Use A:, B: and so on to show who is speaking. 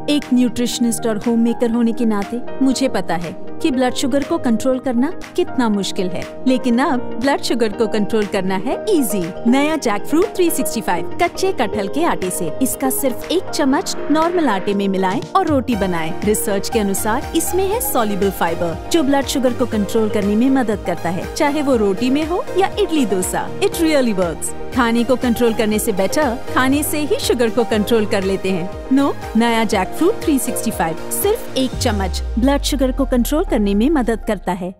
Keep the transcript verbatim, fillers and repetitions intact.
A: एक न्यूट्रिशनिस्ट और home maker होने के नाते मुझे पता है कि ब्लड शुगर को कंट्रोल करना कितना मुश्किल है, लेकिन अब ब्लड शुगर को कंट्रोल करना है इजी। नया jackfruit three sixty five कच्चे कटहल के आटे से। इसका सिर्फ एक चम्मच नॉर्मल आटे में मिलाएं और रोटी बनाएं। रिसर्च के अनुसार इसमें है सॉल्युबल फाइबर जो ब्लड शुगर को कंट्रोल करने में मदद करता है, चाहे वो रोटी में हो या idli dosa. It really works. खाने को कंट्रोल करने से बेटर खाने से ही शुगर को कंट्रोल कर लेते हैं। नो, नया jackfruit three sixty five सिर्फ एक चम्मच ब्लड शुगर को कंट्रोल करने में मदद करता है।